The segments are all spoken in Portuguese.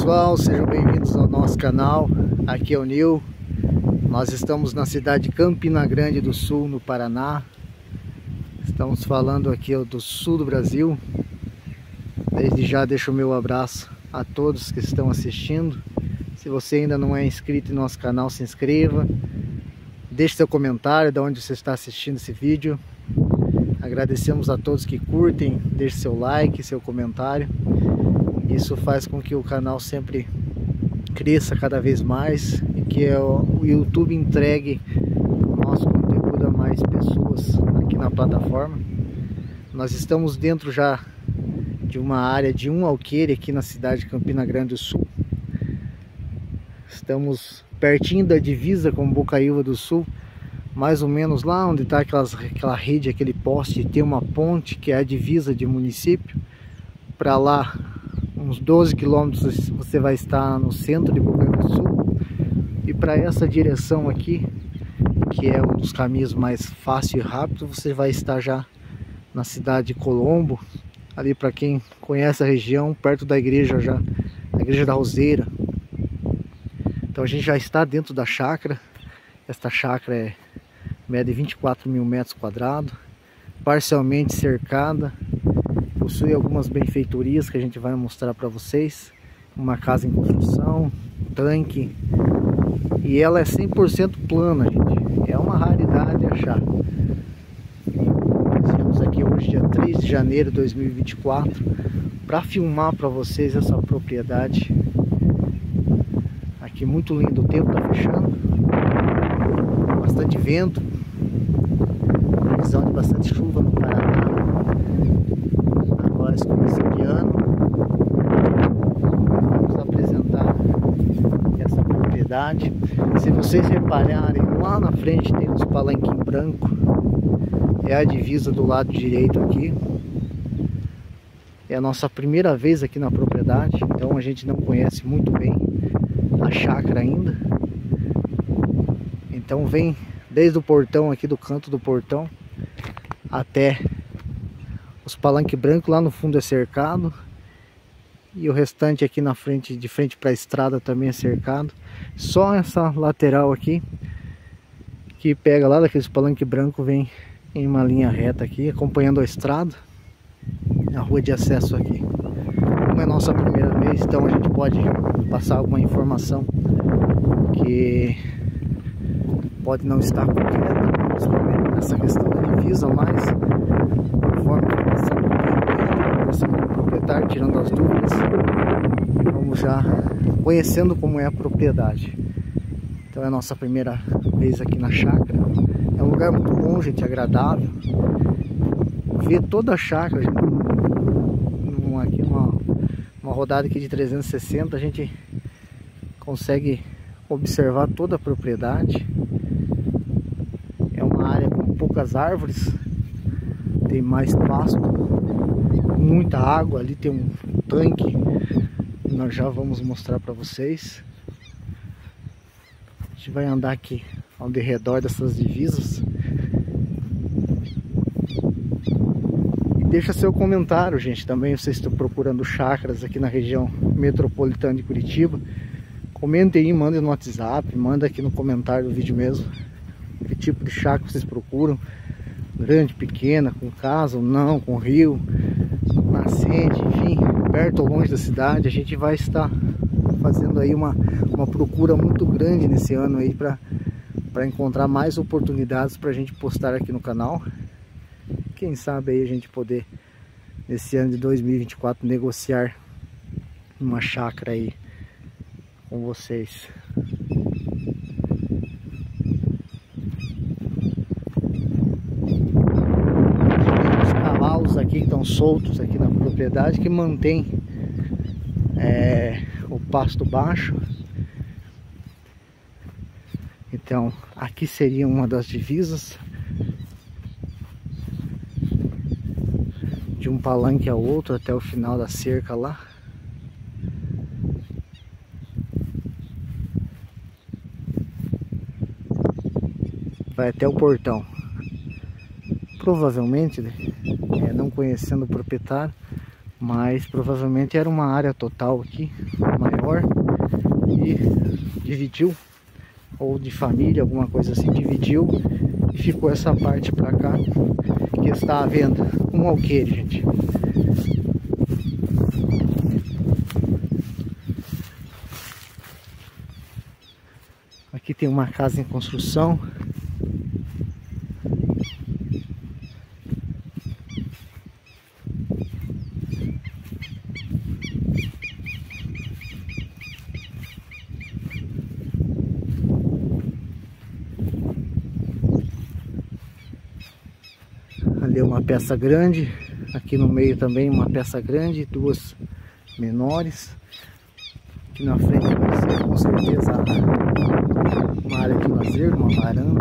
pessoal, sejam bem-vindos ao nosso canal. Aqui é o Nil. Nós estamos na cidade de Campina Grande do Sul, no Paraná. Estamos falando aqui do sul do Brasil. Desde já deixo o meu abraço a todos que estão assistindo. Se você ainda não é inscrito no nosso canal, se inscreva. Deixe seu comentário de onde você está assistindo esse vídeo. Agradecemos a todos que curtem, deixe seu like, seu comentário. Isso faz com que o canal sempre cresça cada vez mais e que o YouTube entregue o nosso conteúdo a mais pessoas aqui na plataforma. Nós estamos dentro já de uma área de um alqueire aqui na cidade de Campina Grande do Sul. Estamos pertinho da divisa com Bocaiúva do Sul, mais ou menos lá onde está aquela rede, aquele poste, tem uma ponte que é a divisa de município. Para lá, uns 12 quilômetros, você vai estar no centro de Bocaiúva do Sul. E para essa direção aqui, que é um dos caminhos mais fácil e rápido, você vai estar já na cidade de Colombo. Ali, para quem conhece a região, perto da igreja já, a igreja da Roseira. Então a gente já está dentro da chácara. Esta chácara mede 24 mil metros quadrados, parcialmente cercada, possui algumas benfeitorias que a gente vai mostrar para vocês. Uma casa em construção, tanque, e ela é 100% plana, gente. É uma raridade achar. Estamos aqui hoje, dia 3 de janeiro de 2024, para filmar para vocês essa propriedade. Aqui muito lindo, o tempo está fechando, bastante vento, previsão de bastante chuva no Paraná. Agora esse começo de ano, vamos apresentar essa propriedade. Se vocês repararem, lá na frente tem uns palanquinhos brancos, é a divisa do lado direito aqui. É a nossa primeira vez aqui na propriedade, então a gente não conhece muito bem a chácara ainda. Então vem desde o portão aqui, do canto do portão até os palanques brancos. Lá no fundo é cercado, e o restante aqui na frente, de frente para a estrada, também é cercado. Só essa lateral aqui que pega lá daqueles palanques brancos, vem em uma linha reta aqui, acompanhando a estrada, a rua de acesso aqui. Como é nossa primeira vez, então a gente pode passar alguma informação que pode não estar correta, principalmente nessa questão da divisa, mas conforme vai passando o tempo, a gente vai conversando com o proprietário, tirando as dúvidas, e vamos já conhecendo como é a propriedade. Então é a nossa primeira vez aqui na chácara. É um lugar muito bom, gente, agradável. Ver toda a chácara, gente, aqui uma rodada aqui de 360, a gente consegue observar toda a propriedade. É uma área com poucas árvores, tem mais pasto, muita água. Ali tem um tanque, nós já vamos mostrar para vocês. A gente vai andar aqui ao redor dessas divisas. Deixa seu comentário, gente, também. Vocês estão procurando chácaras aqui na região metropolitana de Curitiba, comentem aí, mandem no WhatsApp, manda aqui no comentário do vídeo mesmo que tipo de chácara vocês procuram, grande, pequena, com casa ou não, com rio, nascente, enfim, perto ou longe da cidade. A gente vai estar fazendo aí uma procura muito grande nesse ano aí para encontrar mais oportunidades para a gente postar aqui no canal. Quem sabe aí a gente poder, nesse ano de 2024, negociar uma chácara aí com vocês. Tem os cavalos aqui que estão soltos aqui na propriedade, que mantém o pasto baixo. Então aqui seria uma das divisas, de um palanque ao outro até o final da cerca lá. Vai até o portão. Provavelmente, não conhecendo o proprietário, mas provavelmente era uma área total aqui, maior. maior e dividiu, ou de família, alguma coisa assim, dividiu e ficou essa parte pra cá que está à venda. Um alqueire, gente. Aqui tem uma casa em construção. Ali é uma peça grande, aqui no meio também uma peça grande, duas menores. Aqui na frente vai ser com certeza uma área de lazer, uma varanda,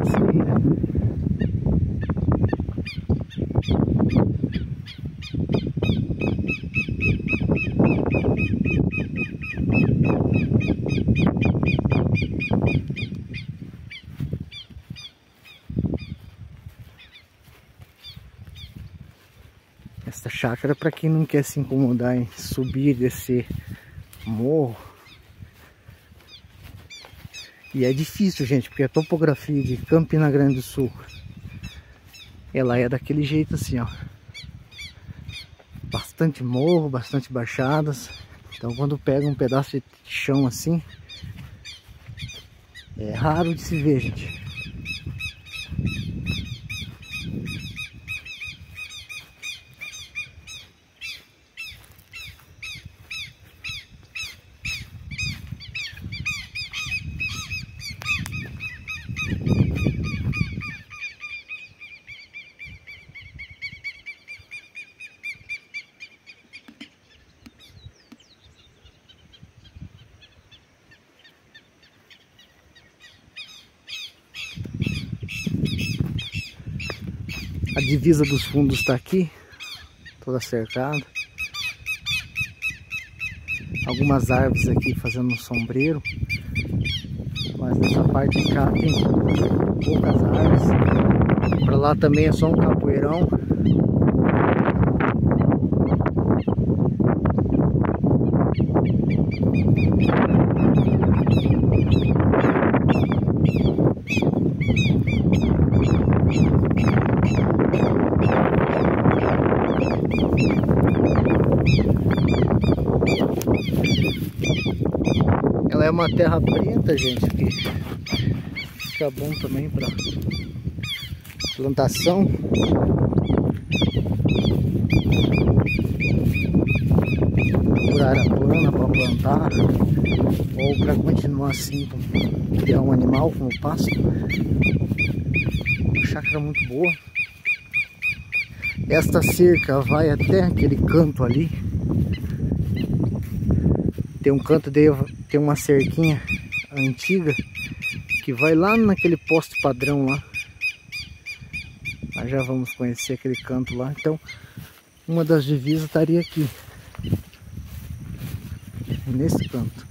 essa chácara para quem não quer se incomodar em subir e descer morro. E é difícil, gente, porque a topografia de Campina Grande do Sul, ela é daquele jeito assim, ó. Bastante morro, bastante baixadas. Então quando pega um pedaço de chão assim, é raro de se ver, gente. A divisa dos fundos está aqui, toda cercada. Algumas árvores aqui fazendo um sombreiro, mas nessa parte de cá tem poucas árvores. Para lá também é só um capoeirão. Ela é uma terra preta, gente, que fica bom também para plantação. Por área plana para plantar, ou para continuar assim, criar um animal como pasto. Uma chácara muito boa. Esta cerca vai até aquele canto ali. Tem um canto daí, tem uma cerquinha antiga que vai lá naquele posto padrão lá. Nós já vamos conhecer aquele canto lá. Então, uma das divisas estaria aqui, nesse canto.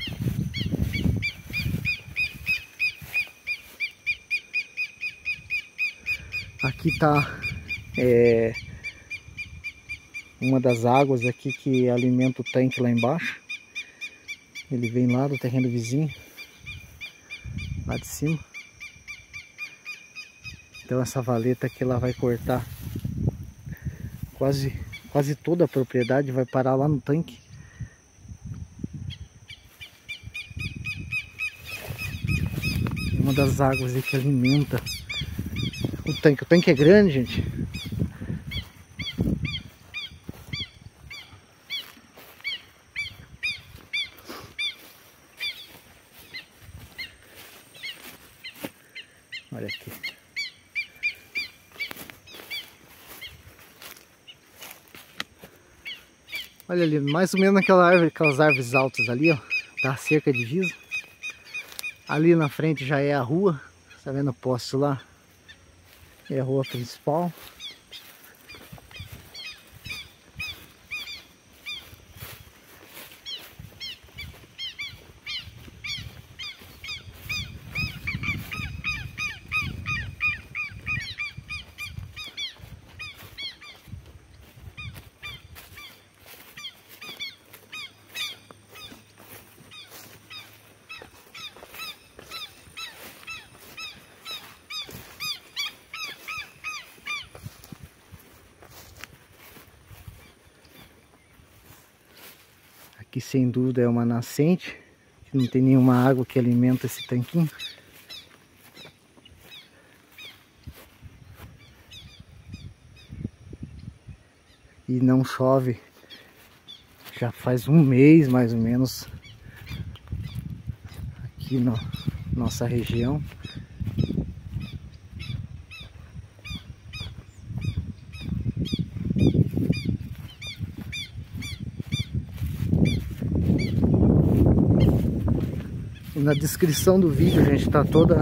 Aqui está uma das águas aqui que alimenta o tanque lá embaixo. Ele vem lá do terreno vizinho, lá de cima. Então essa valeta aqui ela vai cortar quase toda a propriedade, vai parar lá no tanque. Uma das águas aí que alimenta o tanque. O tanque é grande, gente. Olha aqui. Olha ali, mais ou menos naquela árvore, aquelas árvores altas ali, ó. Tá a cerca de divisa. Ali na frente já é a rua. Tá vendo o poste lá? É a rua principal. Aqui sem dúvida é uma nascente, que não tem nenhuma água que alimenta esse tanquinho. E não chove já faz um mês mais ou menos aqui na nossa região. E na descrição do vídeo, gente, está toda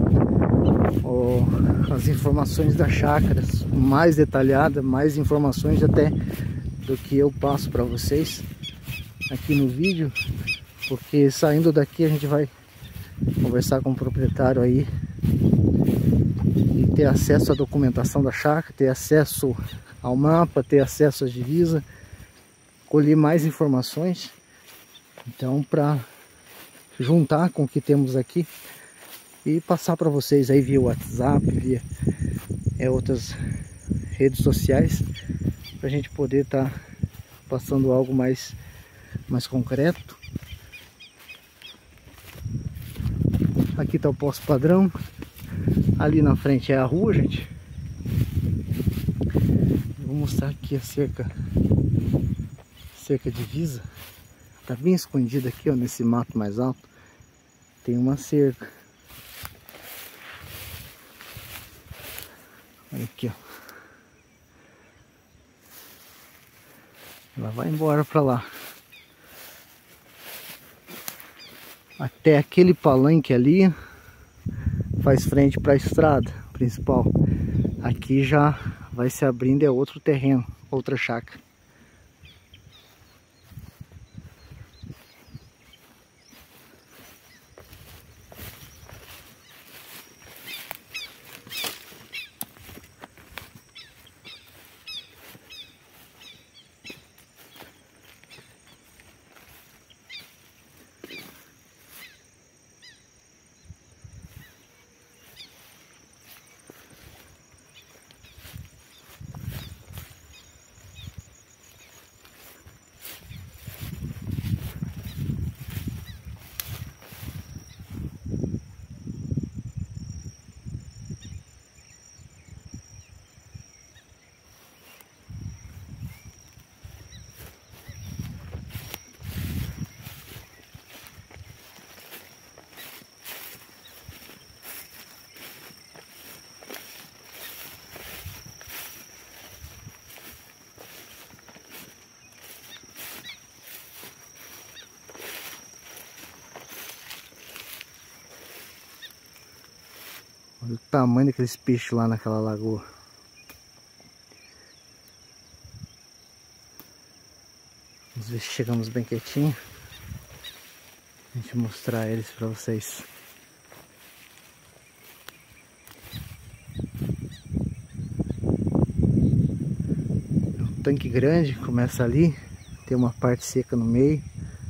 as informações da chácara, mais detalhada, mais informações até do que eu passo para vocês aqui no vídeo, porque saindo daqui a gente vai conversar com o proprietário aí e ter acesso à documentação da chácara, ter acesso ao mapa, ter acesso à divisa, colher mais informações. Então, para juntar com o que temos aqui e passar para vocês aí via WhatsApp, via outras redes sociais, para a gente poder estar passando algo mais concreto. Aqui está o posto padrão, ali na frente é a rua, gente. Vou mostrar aqui a cerca divisa. Tá bem escondida aqui, ó, nesse mato mais alto. Tem uma cerca. Olha aqui, ó. Ela vai embora pra lá. Até aquele palanque ali faz frente para a estrada principal. Aqui já vai se abrindo, é outro terreno, outra chácara. Olha o tamanho daqueles peixes lá naquela lagoa. Vamos ver se chegamos bem quietinho. A gente mostrar eles para vocês. É um tanque grande, começa ali, tem uma parte seca no meio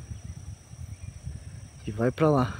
e vai para lá.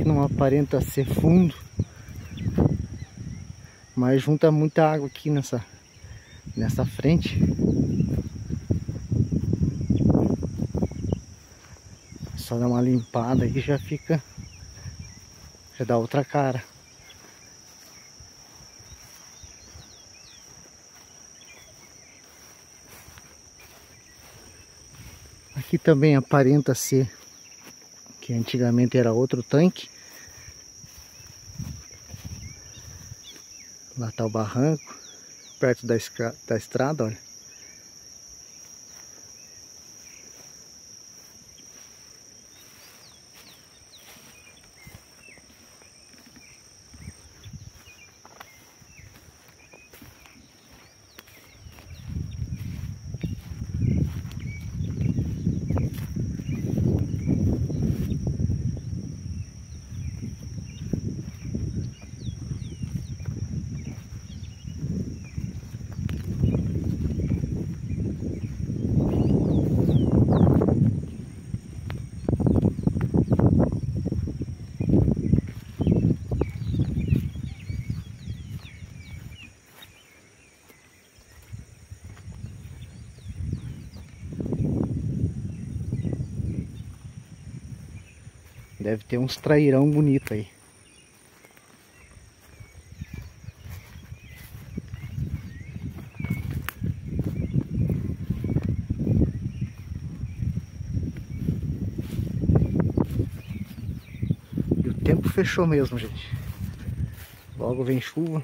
não aparenta ser fundo, mas junta muita água aqui nessa frente. Só dar uma limpada aí já fica, já dá outra cara. Aqui também aparenta ser que antigamente era outro tanque. Lá está o barranco, perto da estrada, olha. Deve ter uns trairão bonito aí. E o tempo fechou mesmo, gente. Logo vem chuva.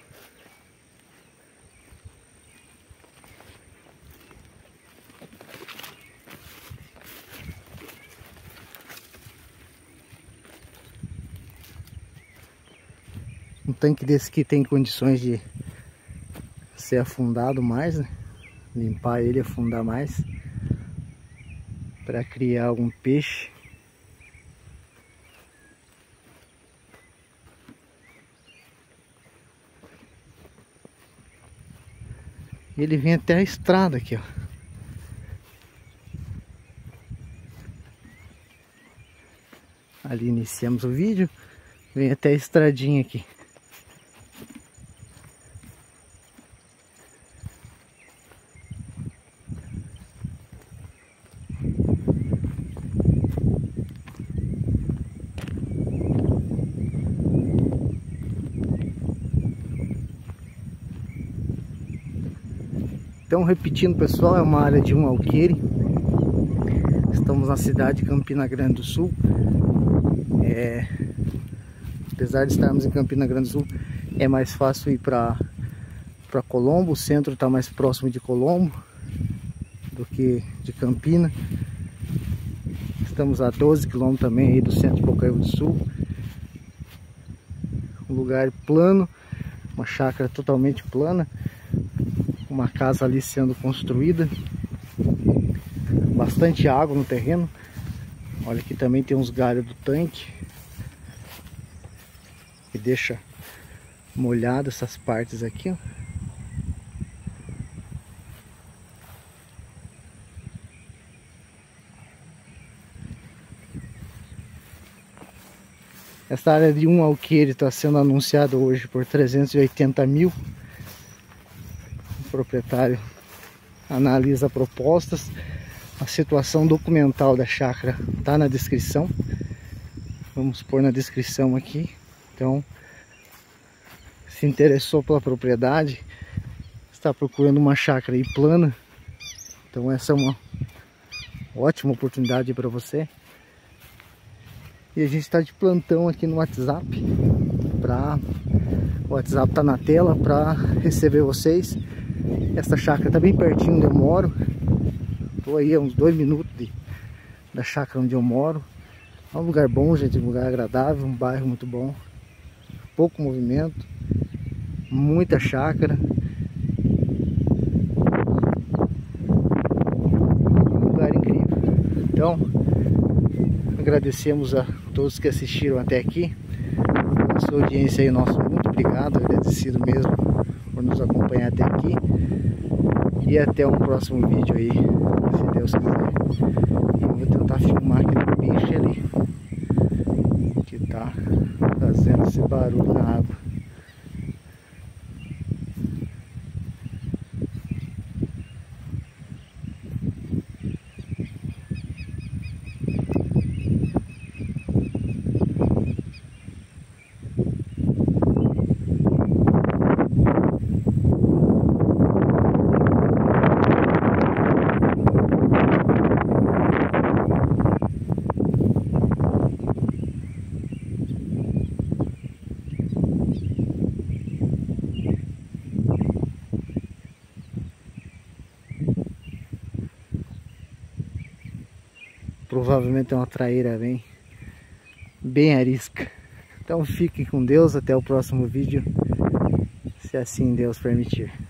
Um tanque desse aqui tem condições de ser afundado mais, né? Limpar ele, afundar mais, para criar algum peixe. E ele vem até a estrada aqui, ó. Ali iniciamos o vídeo, vem até a estradinha aqui. Então, repetindo, pessoal, é uma área de um alqueire. Estamos na cidade de Campina Grande do Sul. Apesar de estarmos em Campina Grande do Sul, é mais fácil ir para Colombo. O centro está mais próximo de Colombo do que de Campina. Estamos a 12 km também aí do centro de Bocaíba do Sul. Um lugar plano, uma chácara totalmente plana. Uma casa ali sendo construída. Bastante água no terreno. Olha, aqui também tem uns galhos do tanque que deixa molhado essas partes aqui, ó. Essa área de um alqueire está sendo anunciada hoje por 380 mil. O proprietário analisa propostas. A situação documental da chácara está na descrição. Vamos pôr na descrição aqui. Então, se interessou pela propriedade, está procurando uma chácara aí plana, então essa é uma ótima oportunidade para você. E a gente está de plantão aqui no WhatsApp. O WhatsApp está na tela para receber vocês. Essa chácara está bem pertinho onde eu moro. Estou aí a uns 2 minutos da chácara onde eu moro. É um lugar bom, gente, um lugar agradável, um bairro muito bom. Pouco movimento, muita chácara. Um lugar incrível. Então, agradecemos a todos que assistiram até aqui. A sua audiência aí, nosso muito obrigado, agradecido mesmo por nos acompanhar até aqui. E até um próximo vídeo aí, se Deus quiser. E eu vou tentar filmar aquele peixe ali, que tá esse barulho na água. Provavelmente é uma traíra bem arisca. Então fiquem com Deus, até o próximo vídeo, se assim Deus permitir.